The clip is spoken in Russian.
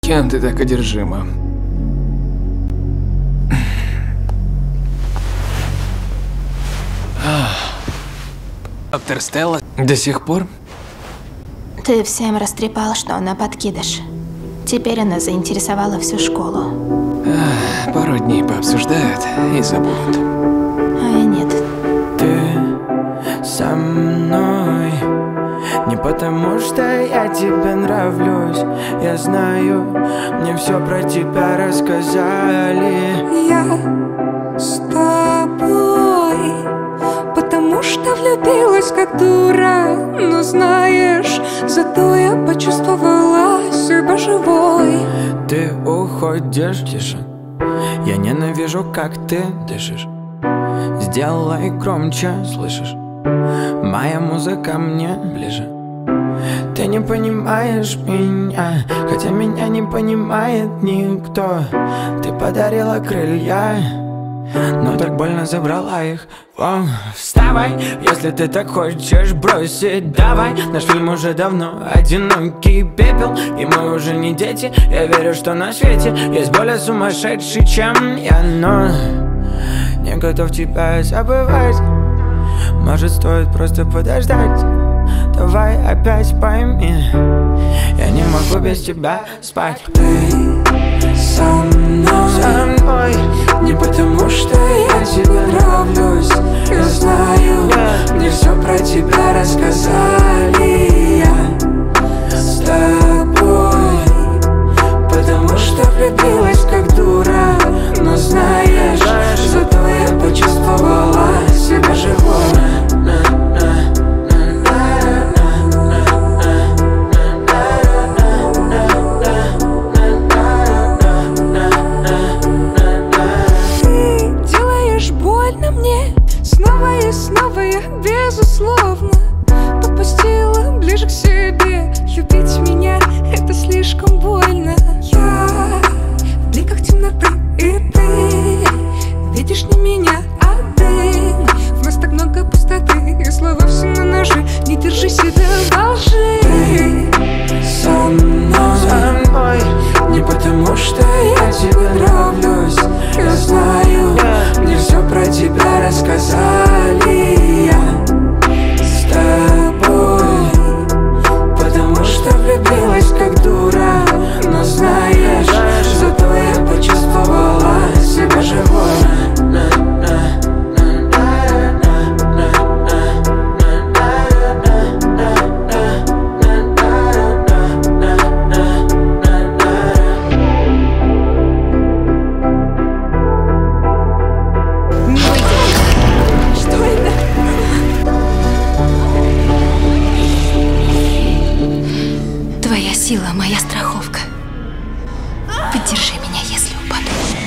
Кем ты так одержима? Доктор Стелла до сих пор? Ты всем растрепал, что она подкидыш. Теперь она заинтересовала всю школу. Пару дней пообсуждают и забудут. А я нет. Ты со мной не потому, что я тебе нравлюсь. Я знаю, мне все про тебя рассказали. Я с тобой, потому что влюбилась как дура. Но знаешь, зато я почувствовала себя живой. Ты уходишь, тише. Я ненавижу, как ты дышишь. Сделай громче, слышишь? Моя музыка мне ближе. Ты не понимаешь меня, хотя меня не понимает никто. Ты подарила крылья, но так больно забрала их. О, вставай, если ты так хочешь бросить, давай. Наш фильм уже давно одинокий пепел, и мы уже не дети. Я верю, что на свете есть более сумасшедший, чем я, но не готов тебя забывать. Может, стоит просто подождать. Давай опять пойми, я не могу без тебя спать. Ты со мной не потому, что я тебе нравлюсь. Я знаю, мне все про тебя рассказали. Я с тобой, потому что влюбилась как дура. Но знаешь, зато я почувствовала себя живой. Снова я, безусловно, подпустила ближе к себе. Любить меня — это слишком больно. Я в бликах темноты, и ты видишь не меня, а дым. В нас так много пустоты, и слова все на ножи. Не держи себя во лжи. Ты со мной не потому, что я тебе нравлюсь. Я знаю, мне все про тебя рассказали. Я с тобой, потому что влюбилась как дура. Но знаешь, зато я почувствовала себя живой. Твоя сила — моя страховка. Поддержи меня, если упаду.